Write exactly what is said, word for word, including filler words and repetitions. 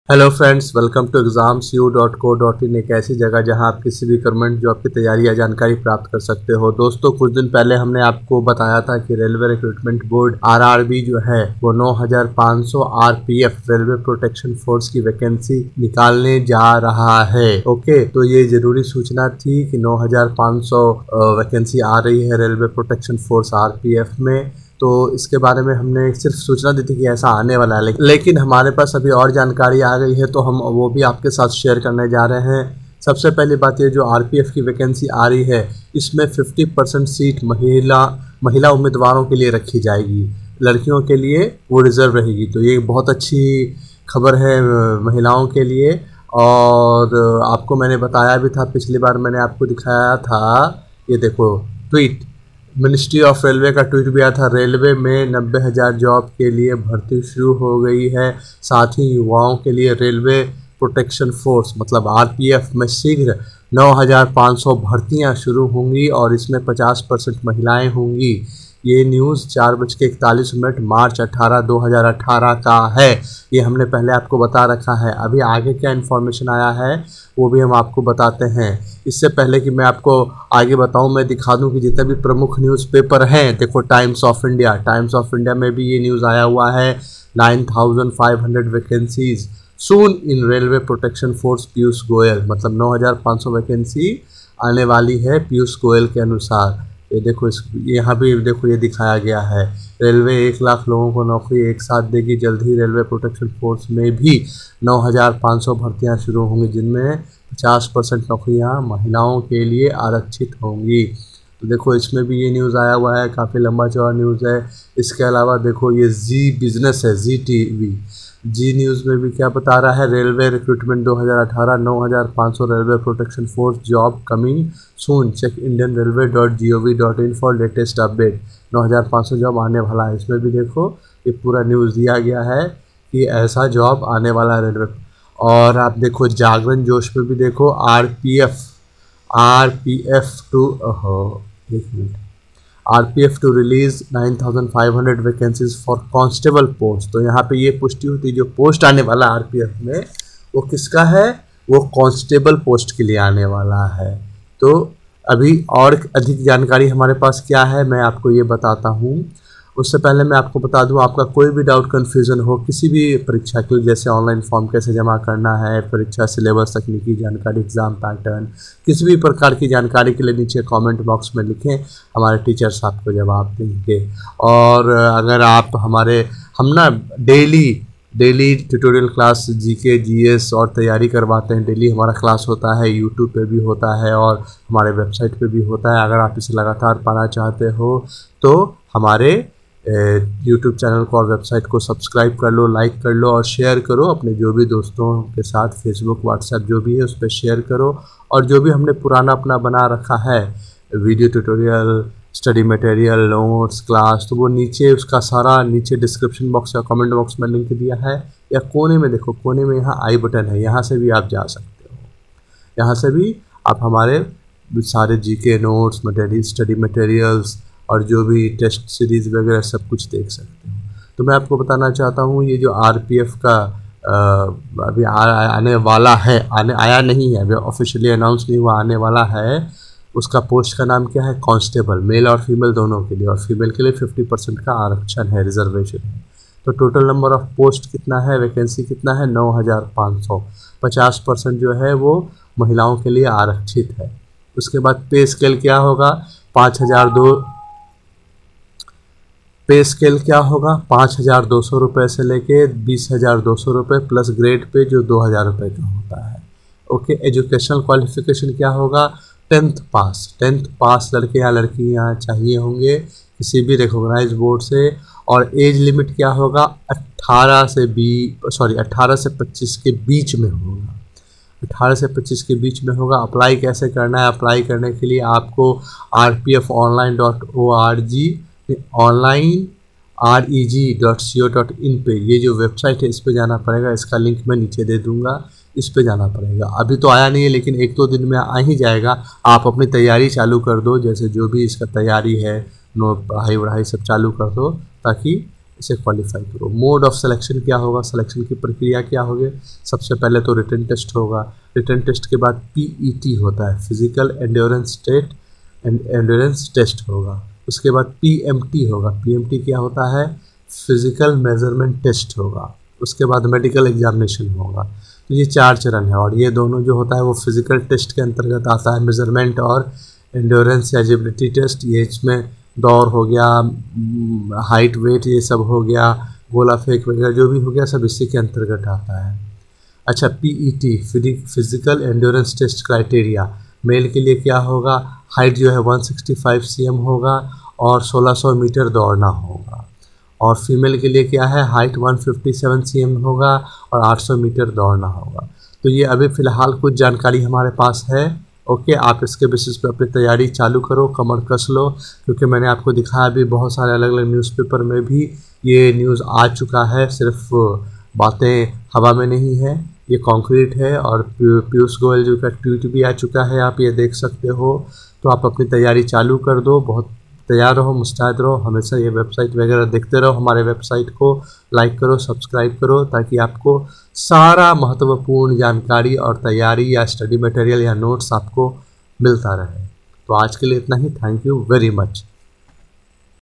Hello friends, welcome to exams you dot co dot in. एक ऐसी जगह जहां आप किसी भी गवर्नमेंट जॉब की तैयारी या जानकारी प्राप्त कर सकते हो। दोस्तों, कुछ दिन पहले हमने आपको बताया था कि railway recruitment board R R B जो है वो नौ हज़ार पाँच सौ R P F railway protection force की वैकेंसी निकालने जा रहा है। ओके, तो ये जरूरी सूचना थी कि नौ हज़ार पाँच सौ वैकेंसी आ रही है railway protection force R P F में। तो इसके बारे में हमने सिर्फ सूचना दी थी कि ऐसा आने वाला है, लेकिन हमारे पास अभी और जानकारी आ गई है तो हम वो भी आपके साथ शेयर करने जा रहे हैं। सबसे पहली बात, ये जो आर पी एफ की वैकेंसी आ रही है इसमें पचास परसेंट सीट महिला महिला उम्मीदवारों के लिए रखी जाएगी, लड़कियों के लिए वो रिजर्व रहेगी। तो ये बहुत अच्छी खबर है महिलाओं के लिए। और आपको मैंने बताया भी था, पिछली बार मैंने आपको दिखाया था, ये देखो ट्वीट, मिनिस्ट्री ऑफ रेलवे का ट्वीट भी आया था। रेलवे में नब्बे हज़ार जॉब के लिए भर्ती शुरू हो गई है। साथ ही युवाओं के लिए रेलवे प्रोटेक्शन फोर्स मतलब आर पी एफ में शीघ्र नौ हज़ार पाँच सौ भर्तियाँ शुरू होंगी और इसमें पचास परसेंट महिलाएँ होंगी। ये न्यूज़ चार बज के इकतालीस मिनट मार्च अठारह दो हज़ार अठारह का है। ये हमने पहले आपको बता रखा है। अभी आगे क्या इन्फॉर्मेशन आया है वो भी हम आपको बताते हैं। इससे पहले कि मैं आपको आगे बताऊं, मैं दिखा दूं कि जितने भी प्रमुख न्यूज़पेपर हैं, देखो Times of India Times of India में भी ये न्यूज़ आया हुआ है। Nine thousand five hundred vacancies soon in railway protection force Piyush Goyal, मतलब नौ हज़ार पाँच सौ वैकेंसी आने वाली है पीयूष गोयल के अनुसार। ये देखो, इस यहाँ भी देखो ये दिखाया गया है। रेलवे एक लाख लोगों को नौकरी एक साथ देगी। जल्द ही रेलवे प्रोटेक्शन फोर्स में भी नौ हज़ार पाँच सौ भर्तियाँ शुरू होंगी, जिनमें पचास परसेंट नौकरियाँ महिलाओं के लिए आरक्षित होंगी। तो देखो इसमें भी ये न्यूज़ आया हुआ है, काफ़ी लंबा चौड़ा न्यूज़ है। इसके अलावा देखो ये जी बिजनेस है, Zee T V, Zee news में भी क्या बता रहा है, रेलवे रिक्रूटमेंट दो हज़ार अठारह नौ हज़ार पाँच सौ railway protection force job coming soon, check Indian railway dot G O V dot in for latest update. नौ हज़ार पाँच सौ जॉब आने वाला है। इसमें भी देखो ये पूरा न्यूज़ दिया गया है कि ऐसा जॉब आने वाला है रेलवे। और आप देखो जागरण जोश में भी देखो R P F R P F to एक minute R P F to release nine thousand five hundred vacancies for constable post. तो यहाँ पे ये पुष्टि होती है, जो पोस्ट आने वाला आर पी एफ में वो किसका है, वो कांस्टेबल पोस्ट के लिए आने वाला है। तो अभी और अधिक जानकारी हमारे पास क्या है मैं आपको ये बताता हूँ। उससे पहले मैं आपको बता दूं, आपका कोई भी डाउट कन्फ्यूज़न हो किसी भी परीक्षा के लिए, जैसे ऑनलाइन फॉर्म कैसे जमा करना है, परीक्षा सिलेबस, तकनीकी जानकारी, एग्ज़ाम पैटर्न, किसी भी प्रकार की जानकारी के लिए नीचे कमेंट बॉक्स में लिखें, हमारे टीचर्स आपको जवाब देंगे। और अगर आप हमारे हम ना daily daily tutorial class GK GS और तैयारी करवाते हैं। डेली हमारा क्लास होता है, यूट्यूब पे भी होता है और हमारे वेबसाइट पे भी होता है। अगर आप इसे लगातार पढ़ना चाहते हो तो हमारे यूट्यूब चैनल को और वेबसाइट को सब्सक्राइब कर लो, लाइक कर लो और शेयर करो अपने जो भी दोस्तों के साथ। फेसबुक, व्हाट्सएप जो भी है उस पर शेयर करो। और जो भी हमने पुराना अपना बना रखा है video tutorial, study material, notes, class, तो वो नीचे उसका सारा नीचे डिस्क्रिप्शन बॉक्स या कमेंट बॉक्स में लिंक दिया है, या कोने में देखो, कोने में यहाँ आई बटन है, यहाँ से भी आप जा सकते हो। यहाँ से भी आप हमारे सारे GK notes, material, study materials और जो भी टेस्ट सीरीज़ वगैरह सब कुछ देख सकते हो। तो मैं आपको बताना चाहता हूँ, ये जो आर पी एफ का आ, अभी आ, आने वाला है, आने आया नहीं है, अभी ऑफिशियली अनाउंस नहीं हुआ, आने वाला है। उसका पोस्ट का नाम क्या है, कांस्टेबल, मेल और फीमेल दोनों के लिए। और फीमेल के लिए फिफ्टी परसेंट का आरक्षण है, रिजर्वेशन है। तो टोटल नंबर ऑफ पोस्ट कितना है, वैकेंसी कितना है, नौ हज़ार पाँच सौ। पचास परसेंट जो है वो महिलाओं के लिए आरक्षित है। उसके बाद पे स्केल क्या होगा, पाँच हज़ार दो पे स्केल क्या होगा, पाँच हज़ार दो सौ रुपये से लेके बीस हज़ार दो सौ रुपये प्लस ग्रेड पे जो दो हज़ार रुपये का होता है। ओके, एजुकेशनल क्वालिफिकेशन क्या होगा, टेंथ पास टेंथ पास लड़के या लड़कियाँ चाहिए होंगे किसी भी रिकॉग्नाइज बोर्ड से। और एज लिमिट क्या होगा, अट्ठारह से बीस सॉरी अट्ठारह से पच्चीस के बीच में होगा, अट्ठारह से पच्चीस के बीच में होगा। अप्लाई कैसे करना है, अप्लाई करने के लिए आपको R P F online dot O R G online R E G dot C O dot in पे, ये जो वेबसाइट है इस पे जाना पड़ेगा। इसका लिंक मैं नीचे दे दूंगा, इस पे जाना पड़ेगा। अभी तो आया नहीं है लेकिन एक दो दिन में आ ही जाएगा। आप अपनी तैयारी चालू कर दो, जैसे जो भी इसका तैयारी है, नो पढ़ाई वढ़ाई सब चालू कर दो, ताकि इसे क्वालिफाई करो। मोड ऑफ सिलेक्शन क्या होगा, सिलेक्शन की प्रक्रिया क्या होगी, सबसे पहले तो रिटन टेस्ट होगा। रिटन टेस्ट के बाद पीईटी होता है, physical endurance test endurance test होगा। उसके बाद पीएमटी होगा, पीएमटी क्या होता है, फिजिकल मेजरमेंट टेस्ट होगा। उसके बाद मेडिकल एग्जामिनेशन होगा। तो ये चार चरण है, और ये दोनों जो होता है वो फिजिकल टेस्ट के अंतर्गत आता है, मेजरमेंट और एंड्योरेंस या एजिबिलिटी टेस्ट। ये इसमें दौड़ हो गया, हाइट वेट ये सब हो गया, गोला फेंक वगैरह जो भी हो गया सब इसी के अंतर्गत आता है। अच्छा, PET physical endurance test criteria, male के लिए क्या होगा, हाइट जो है एक सौ पैंसठ सीएम होगा और सोलह सौ मीटर दौड़ना होगा। और फीमेल के लिए क्या है, हाइट एक सौ सत्तावन सीएम होगा और आठ सौ मीटर दौड़ना होगा। तो ये अभी फ़िलहाल कुछ जानकारी हमारे पास है। ओके, आप इसके बेसिस पे अपनी तैयारी चालू करो, कमर कस लो, क्योंकि मैंने आपको दिखाया भी बहुत सारे अलग अलग न्यूज़पेपर में भी ये न्यूज़ आ चुका है, सिर्फ बातें हवा में नहीं है, ये कॉन्क्रीट है। और पीयूष गोयल जी का ट्वीट भी आ चुका है, आप ये देख सकते हो। तो आप अपनी तैयारी चालू कर दो, बहुत तैयार रहो, मुस्तैद रहो, हमेशा ये वेबसाइट वगैरह देखते रहो। हमारे वेबसाइट को लाइक करो, सब्सक्राइब करो, ताकि आपको सारा महत्वपूर्ण जानकारी और तैयारी या स्टडी मटेरियल या नोट्स आपको मिलता रहे। तो आज के लिए इतना ही। Thank you very much.